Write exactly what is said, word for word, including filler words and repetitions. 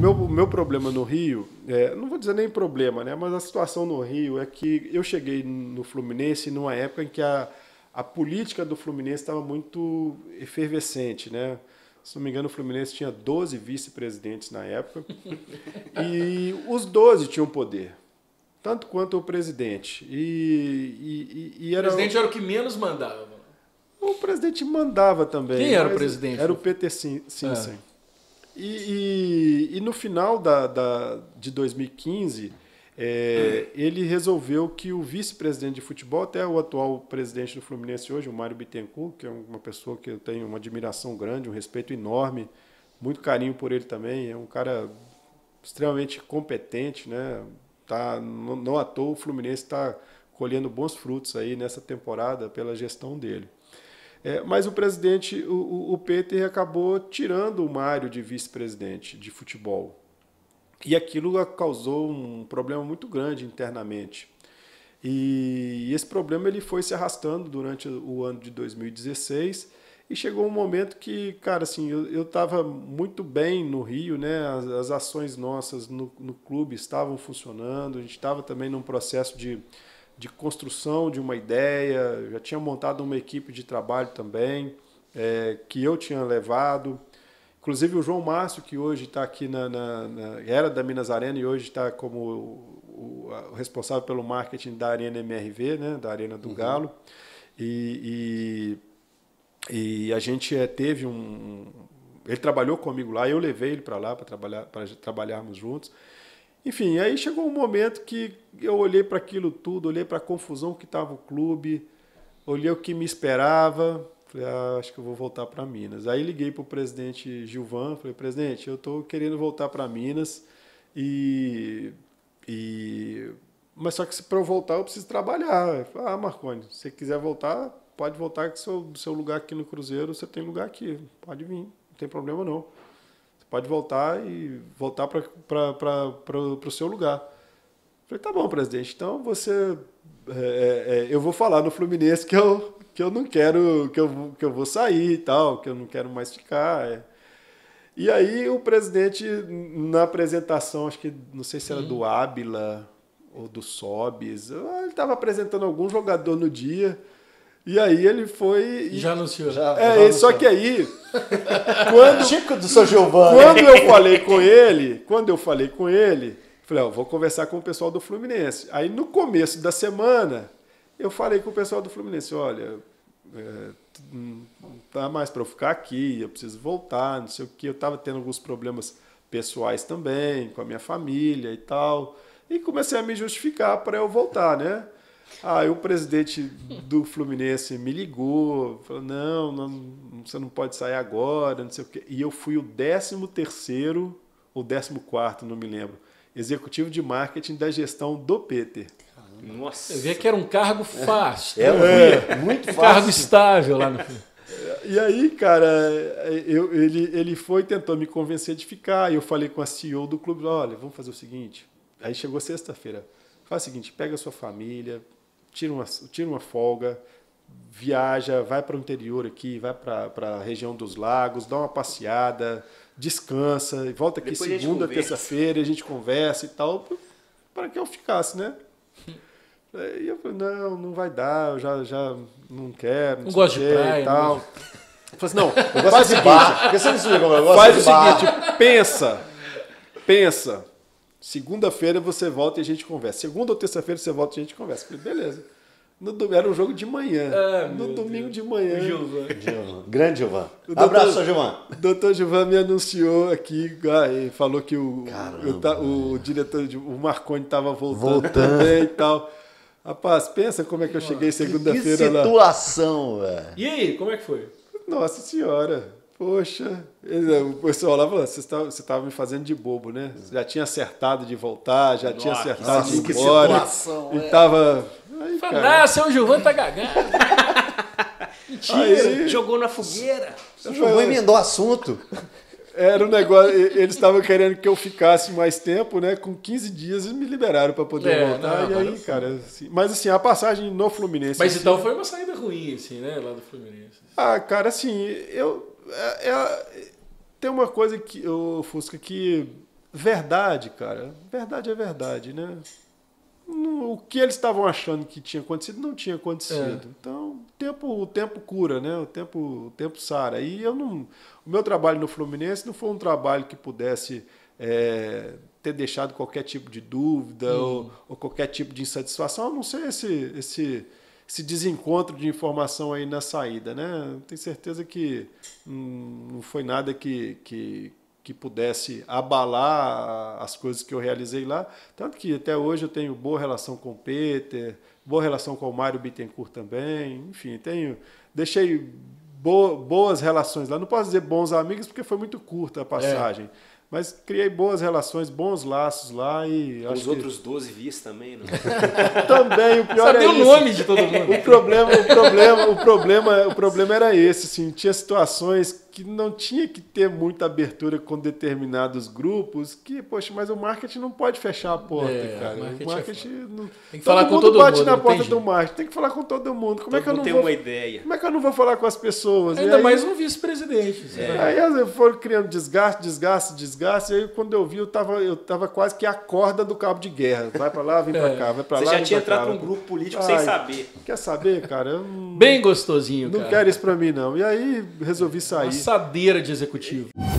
meu, o meu problema no Rio, é, não vou dizer nem problema, né? Mas a situação no Rio é que eu cheguei no Fluminense numa época em que a, a política do Fluminense estava muito efervescente, né? Se não me engano, o Fluminense tinha doze vice-presidentes na época e os doze tinham poder, tanto quanto o presidente. E, e, e era... O presidente era o que menos mandava. O presidente mandava também. Quem era o presidente? Era o Peter Simpson. É. E, e, e no final da, da, de dois mil e quinze, é, ele resolveu que o vice-presidente de futebol, até o atual presidente do Fluminense hoje, o Mário Bittencourt, que é uma pessoa que eu tenho uma admiração grande, um respeito enorme, muito carinho por ele também, é um cara extremamente competente, né? Tá, não, não à toa o Fluminense está colhendo bons frutos aí nessa temporada pela gestão dele. É, mas o presidente, o, o Peter, acabou tirando o Mário de vice-presidente de futebol. E aquilo causou um problema muito grande internamente. E esse problema ele foi se arrastando durante o ano de dois mil e dezesseis e chegou um momento que, cara, assim, eu estava muito bem no Rio, né? As, as ações nossas no, no clube estavam funcionando, a gente estava também num processo de de construção de uma ideia, já tinha montado uma equipe de trabalho também, é, que eu tinha levado. Inclusive o João Márcio, que hoje está aqui, na, na, na, era da Minas Arena e hoje está como o, o, o responsável pelo marketing da Arena M R V, né, da Arena do uhum. Galo. E, e, e a gente é, teve um... Ele trabalhou comigo lá, eu levei ele para lá para trabalhar, para trabalharmos juntos. Enfim, aí chegou um momento que eu olhei para aquilo tudo, olhei para a confusão que estava o clube, olhei o que me esperava, falei, ah, acho que eu vou voltar para Minas. Aí liguei para o presidente Gilvan, falei, presidente, eu estou querendo voltar para Minas, e, e... mas só que para eu voltar eu preciso trabalhar. Eu falei, ah, Marconi, se você quiser voltar, pode voltar, que seu, seu lugar aqui no Cruzeiro, você tem lugar aqui, pode vir, não tem problema não. Pode voltar e voltar para o seu lugar. Falei, tá bom, presidente, então você... É, é, eu vou falar no Fluminense que eu, que eu não quero, que eu, que eu vou sair e tal, que eu não quero mais ficar. É. E aí o presidente, na apresentação, acho que, não sei se era do Ábila ou do Sobis, ele estava apresentando algum jogador no dia... E aí ele foi... E... Já anunciou. Já, é, já anunciou. Só que aí... quando, Chico do São Giovanni. Quando eu falei com ele, quando eu falei com ele, falei, ó, vou conversar com o pessoal do Fluminense. Aí no começo da semana, eu falei com o pessoal do Fluminense, olha, é, não dá mais para eu ficar aqui, eu preciso voltar, não sei o quê. Eu estava tendo alguns problemas pessoais também, com a minha família e tal. E comecei a me justificar para eu voltar, né? Aí o presidente do Fluminense me ligou, falou, não, não, você não pode sair agora, não sei o quê. E eu fui o décimo terceiro ou décimo quarto, não me lembro, executivo de marketing da gestão do Peter. Nossa. Eu via que era um cargo fácil. É, é, é muito fácil. Um cargo estável lá no E aí, cara, eu, ele, ele foi e tentou me convencer de ficar. E eu falei com a C E O do clube, olha, vamos fazer o seguinte. Aí chegou sexta-feira. Faz o seguinte, pega a sua família... Tira uma, tira uma folga, viaja, vai para o interior aqui, vai para a região dos lagos, dá uma passeada, descansa, e volta aqui Depois segunda, terça-feira, a gente conversa e tal, para que eu ficasse, né? E eu falei, não, não vai dar, eu já, já não quero, não, não gosto de praia e tal. Não. Eu falei assim, não, eu faz o seguinte, faz o seguinte, pensa, pensa. Segunda-feira você volta e a gente conversa. Segunda ou terça-feira você volta e a gente conversa. Falei, beleza. No, era um jogo de manhã. Ah, no domingo Deus. de manhã. Gilvan. Gilvan. Grande Gilvan. Abraço, doutor, Gilvan. O doutor Gilvan me anunciou aqui, ah, falou que o, Caramba, o, o diretor, o Marconi estava voltando, voltando também e tal. Rapaz, pensa como é que eu cheguei segunda-feira lá. Que situação, velho. E aí, como é que foi? Nossa Senhora. Poxa, o pessoal lá falou, você estava você estava me fazendo de bobo, né? Já tinha acertado de voltar, já Nossa, tinha acertado de ir embora. Situação, e tava... Aí, Fala, ah, seu Gilvan tá gagado. Mentira, aí, jogou na fogueira. O Gilvan emendou assunto. Era um negócio, eles estavam querendo que eu ficasse mais tempo, né? Com quinze dias eles me liberaram para poder é, voltar. Não, e aí, cara, assim, mas assim, a passagem no Fluminense... Mas assim, então foi uma saída ruim, assim, né? Lá do Fluminense. Ah, cara, assim, eu... É, é, tem uma coisa que o Fusca que verdade, cara, verdade é verdade, né? O que eles estavam achando que tinha acontecido, não tinha acontecido. É. Então, o tempo, o tempo cura, né? O tempo, o tempo sara. E eu não, o meu trabalho no Fluminense não foi um trabalho que pudesse é, ter deixado qualquer tipo de dúvida hum. ou, ou qualquer tipo de insatisfação, a não ser esse, esse, esse desencontro de informação aí na saída, né? Tenho certeza que hum, não foi nada que... que que pudesse abalar as coisas que eu realizei lá. Tanto que até hoje eu tenho boa relação com o Peter, boa relação com o Mário Bittencourt também. Enfim, tenho, deixei boa, boas relações lá. Não posso dizer bons amigos, porque foi muito curta a passagem. É. Mas criei boas relações, bons laços lá e... Com acho os que... outros doze vice também, não? Também, o pior Sabia é o isso. nome de todo mundo. O problema, o problema, o problema, o problema era esse, assim, tinha situações que não tinha que ter muita abertura com determinados grupos, que, poxa, mas o marketing não pode fechar a porta, é, cara. Marketing o marketing é não... Tem que falar todo com mundo todo bate mundo, na porta tem do marketing, tem que falar com todo mundo. Como todo é que eu não tem vou... uma ideia. Como é que eu não vou falar com as pessoas? Ainda aí... mais um vice-presidente. É. Aí eu foram criando desgaste, desgaste, desgaste, e aí quando eu vi, eu tava, eu tava quase que a corda do cabo de guerra. Vai pra lá, vem pra É. cá, vai pra Você lá, já vem tinha pra cá. entrado num grupo político Ai, sem saber. Quer saber, cara? Eu não, Bem gostosinho, não cara. quero isso pra mim, não. E aí resolvi sair. Assadeira de executivo.